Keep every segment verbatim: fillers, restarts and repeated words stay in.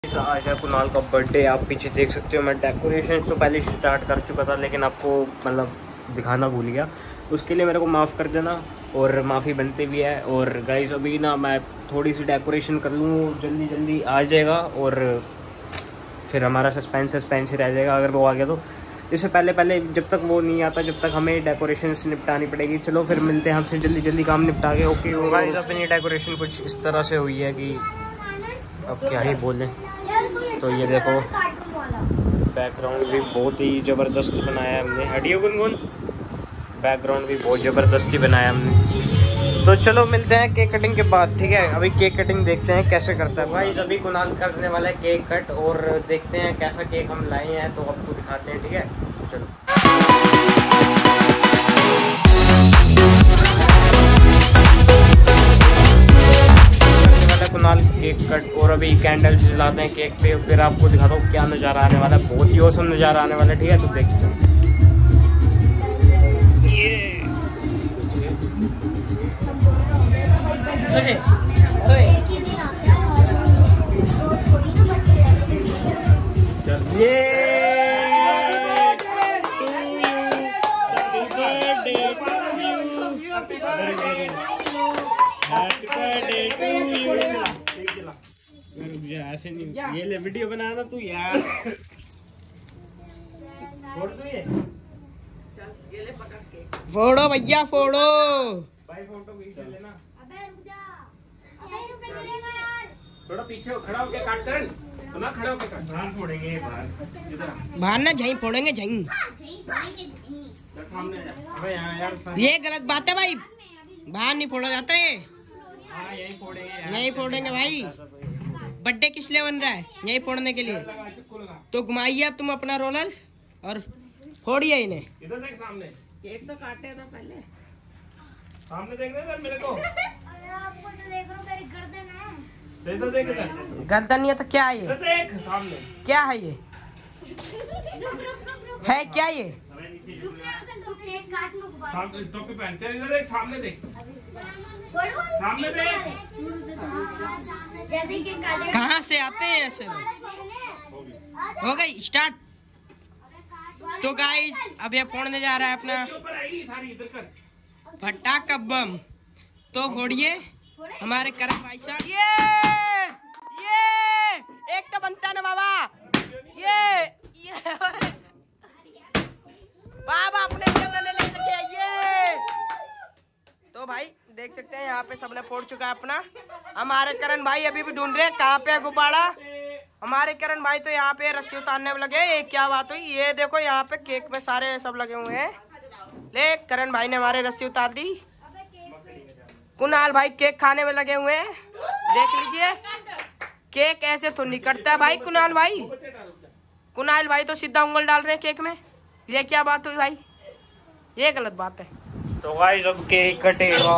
आज है कुणाल का बर्थडे। आप पीछे देख सकते हो, मैं डेकोरेशन तो पहले स्टार्ट कर चुका था लेकिन आपको मतलब दिखाना भूल गया। उसके लिए मेरे को माफ़ कर देना और माफ़ी बनती भी है। और गाइस अभी ना मैं थोड़ी सी डेकोरेशन कर लूँ, जल्दी जल्दी आ जाएगा और फिर हमारा सस्पेंस सस्पेंस ही रह जाएगा अगर वो आ गया तो। इससे पहले पहले जब तक वो नहीं आता जब तक हमें डेकोरेशन से निपटानी पड़ेगी। चलो फिर मिलते हैं हमसे जल्दी जल्दी काम निपटा के। ओके गाइस अपनी डेकोरेशन कुछ इस तरह से हुई है कि अब क्या ही बोलें। तो ये देखो बैकग्राउंड भी बहुत ही ज़बरदस्त बनाया है हमने। हटियो गुनगुन, बैकग्राउंड भी बहुत ज़बरदस्ती बनाया हमने। तो चलो मिलते हैं केक कटिंग के बाद, ठीक है। अभी केक कटिंग देखते हैं कैसे करता है भाई। अभी कुणाल करने वाला है केक कट और देखते हैं कैसा केक हम लाए हैं तो आपको दिखाते हैं, ठीक है। चलो कुणाल केक कट और अभी कैंडल जलाते हैं केक पे, फिर आपको दिखाता हूँ क्या नज़ारा आने वाला है। बहुत ही औसम नज़ारा आने वाला है, ठीक है। तो देखते हैं ये ऐसे नहीं, ये ले वीडियो बनाना तू यार। फोड़ दो ये, चल ये ले पकड़ के फोड़ो भैया फोड़ो भाई, फोटो भी चल लेना। अबे रुक जा, अबे रुक जा यार, थोड़ा पीछे खड़ा होके काट कर तो ना, खड़ा होके काट। बाहर फोड़ेंगे, बाहर इधर बाहर ना झई फोड़ेंगे झई, सामने अबे यहाँ यार, ये गलत बात है भाई, बाहर नहीं फोड़ा जाता है। हाँ यही फोड़ेंगे, यही फोड़ेंगे भाई। बर्थडे किस लिए बन रहा है? यही फोड़ने के लिए। तो घुमाइए अब तुम अपना रोलर और फोड़िए इन्हें। इधर देख सामने, केक तो काटे था पहले, सामने देखने दे मेरे को। अरे आपको तो देख रहा हूं, मेरी गर्दन है। इधर देख, इधर गर्दन नहीं है तो क्या है ये? इधर देख सामने, क्या है ये? रुक रुक रुक रुक है क्या ये? रुक ना अंकल, तुम केक काट लो बाहर। सामने टोपी पहनते हैं। इधर देख सामने देख, बोलो सामने देख। जैसे ही केक काटे कहाँ से आते हैं ऐसे लोग? हो गई स्टार्ट। तो गाइस अब ये फोड़ने जा रहा है अपना ऊपर आएगी सारी, इधर कर फटाका बम। तो फोड़िए हमारे करम भाई साहब। ये ये एक तो बनता है ना बाबा, ये ये बाबा अपने जंगल ले सके ये। तो भाई देख सकते हैं यहाँ पे सबने फोड़ चुका है अपना। हमारे करण भाई अभी भी ढूंढ रहे हैं कहाँ पे है गुब्बारा। हमारे करण भाई तो यहाँ पे रस्सी उतारने में लगे। ये क्या बात हुई? ये देखो यहाँ पे केक में सारे सब लगे हुए हैं। ले करण भाई ने हमारे रस्सी उतार दी। कुणाल भाई केक खाने में लगे हुए हैं, देख लीजिए। केक ऐसे तो नहीं कटता भाई कुणाल भाई। कुणाल भाई तो सीधा उंगल डाल रहे हैं केक में। ये क्या बात हुई भाई? ये गलत बात है। तो गाइस अब केक कटेगा।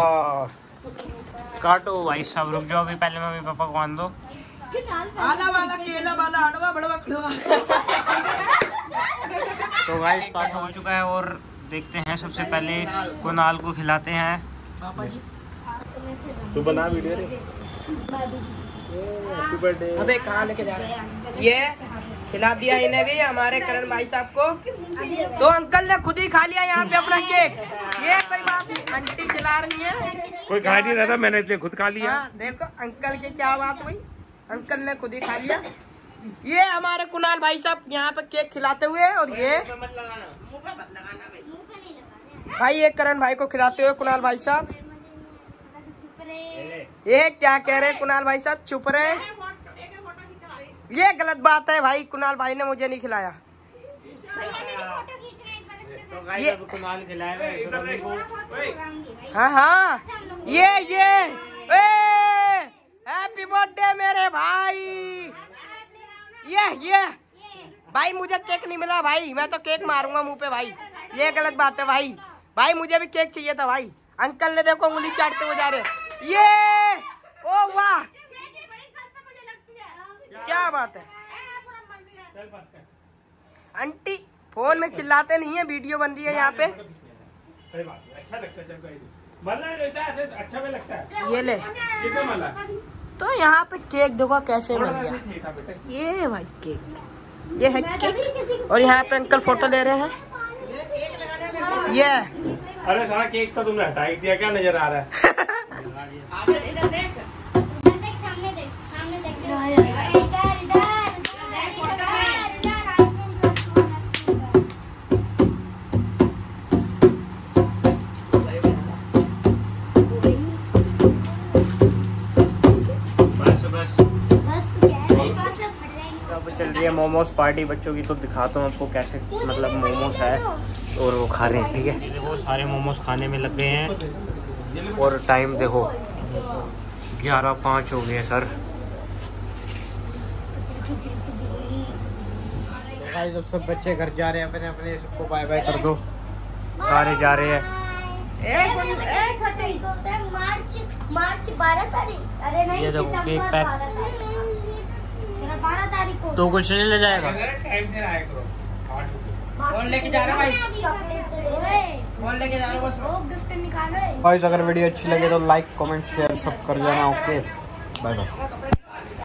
काटो भाई साहब, रुक जाओ अभी, पहले मम्मी पापा को आन दो। आला वाला केला वाला हड़वा बड़वा खड़वा। तो गाइस काट हो चुका है और देखते हैं सबसे पहले कुणाल को खिलाते हैं। पापा जी तू बना वीडियो रे। Happy birthday. अबे कहाँ लेके जा रहे हैं? ये खिला दिया इन्हें भी, हमारे करण भाई साहब को। तो अंकल ने खुद ही खा लिया यहाँ पे अपना केक। ये कोई बात नहीं, आंटी खिला रही है। कोई खा नहीं रहा था, मैंने इतने खुद खा लिया। हाँ, देखो अंकल की क्या बात हुई, अंकल ने खुद ही खा लिया। ये हमारे कुणाल भाई साहब यहाँ पे केक खिलाते हुए, और ये भाई ये करण भाई को खिलाते हुए कुणाल भाई साहब। ये क्या कह रहे हैं कुणाल भाई साहब? चुप रहे, ये गलत बात है भाई। कुणाल भाई ने मुझे नहीं खिलाया। तो ये कुणाल खिलाया। हाँ हाँ, ये ये हैप्पी बर्थडे मेरे भाई। ये ये भाई मुझे केक नहीं मिला भाई, मैं तो केक मारूंगा मुंह पे भाई। ये गलत बात है भाई। भाई मुझे भी केक चाहिए था भाई। अंकल ने देखो उंगली चाटते हुए जा रहे। ये ओ वाह, क्या बात है। आंटी फोन में चिल्लाते नहीं है, वीडियो बन रही है यहाँ पे। अच्छा लगता है, अच्छा भी लगता है। ये ले। कितना माला? तो यहाँ पे केक देखो कैसे बन गया। ये भाई केक, ये है केक। और यहाँ पे अंकल फोटो ले रहे हैं। ये अरे सारा केक तो तुमने हटा ही दिया, क्या नजर आ रहा है? इधर देख, सामने देख, सामने देख। इधर इधर चल रही है मोमोज पार्टी बच्चों की, तो दिखाता हूँ आपको कैसे मतलब मोमोज है और वो खा रहे हैं। ठीक है, वो सारे मोमोज खाने में लग गए हैं और टाइम देखो ग्यारह पाँच हो गए सर। जब सब बच्चे घर जा रहे हैं अपने अपने, सबको बाय बाय कर दो, सारे जा रहे हैं। मार्च मार्च बारह तारीख, अरे नहीं, ये देखो केक पैक, बारह तारीख को। तो कुछ नहीं ले जाएगा। कौन लेके जा रहा है भाई? चॉकलेट कौन लेके जा रहा है? बस वो गिफ्ट निकालो। गाइस अगर वीडियो अच्छी लगे तो लाइक कमेंट शेयर सब कर देना। Okay bye bye.